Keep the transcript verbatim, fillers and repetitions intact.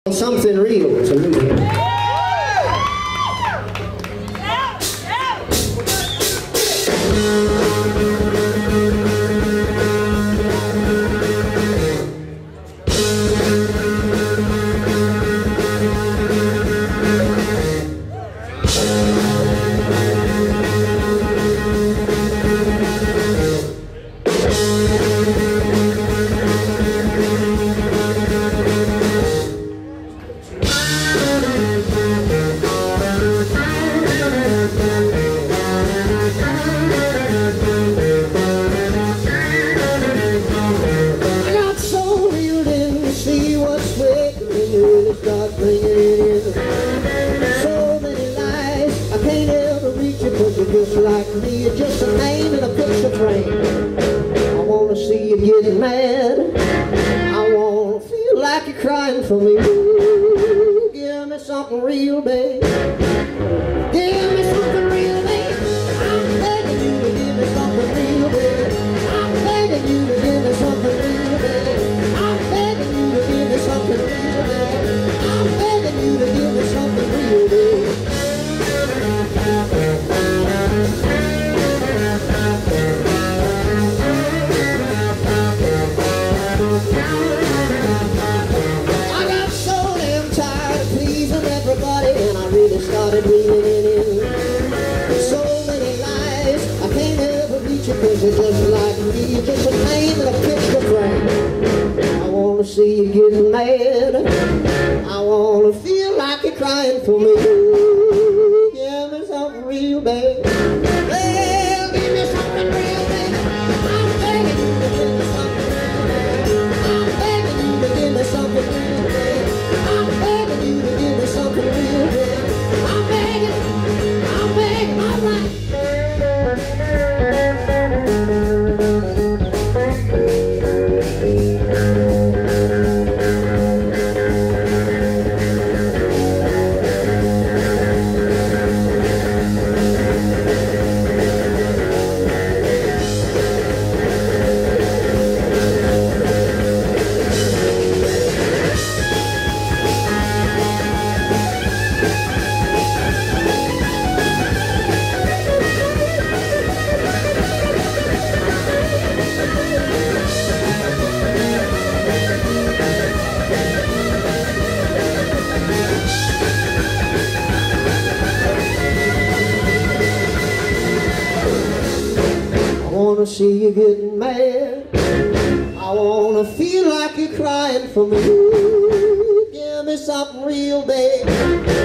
Something real to me. Start bringing it in. So many lies, I can't ever reach you, but you're just like me. You're just a name in a picture frame. I wanna see you getting mad. I wanna feel like you're crying for me. Ooh, give me something real, babe. Give me something real, babe. I'm begging you to give me something real, babe. I'm begging you to give me something real, babe. I'm begging you to give me something real, babe. I'm begging you to give me something real, babe. I got so damn tired of pleasing everybody, and I really started reeling it in. So many lies, I can't ever reach you, cause you're just like me. You're just a name in a picture frame. I wanna see you getting mad. I wanna feel like you're crying for me. Ooh, give me something real, babe. Well, give me something real, babe. I'm begging you to give me something real, babe. I'm begging you to give me something real, babe. I'm begging you to give me something real, babe. I'm begging, I'm begging, all right. I wanna see you getting mad. I wanna feel like you're crying for me. Ooh, give me something real, babe.